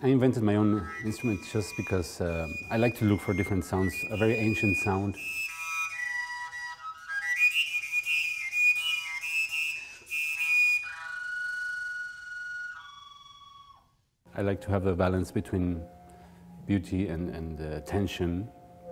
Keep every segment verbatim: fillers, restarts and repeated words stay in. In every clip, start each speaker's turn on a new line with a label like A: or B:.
A: I invented my own instrument just because uh, I like to look for different sounds, a very ancient sound. I like to have a balance between beauty and, and uh, tension.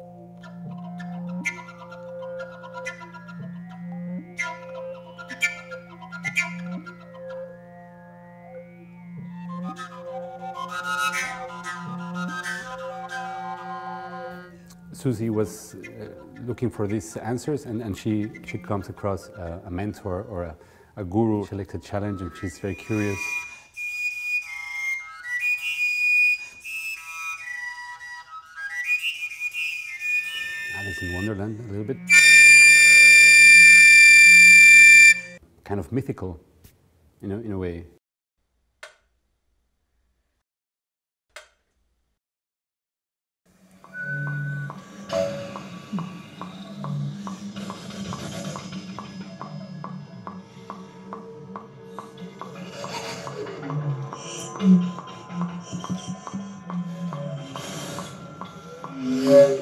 A: Susie was uh, looking for these answers, and, and she, she comes across a, a mentor or a, a guru. She likes a challenge, and she's very curious. Alice in Wonderland, a little bit. Kind of mythical, you know, in a way.
B: Mm.